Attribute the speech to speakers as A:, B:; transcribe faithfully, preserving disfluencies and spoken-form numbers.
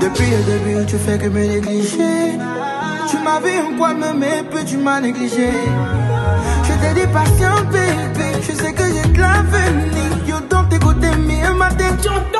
A: Depuis le début, tu fais que me négliger. Tu m'as vu en quoi m'aimer, puis tu m'as négligé. Je t'ai dit patient, baby. Je sais que j'ai de l'avenir. Yo, donc t'écoutes mes ma tête.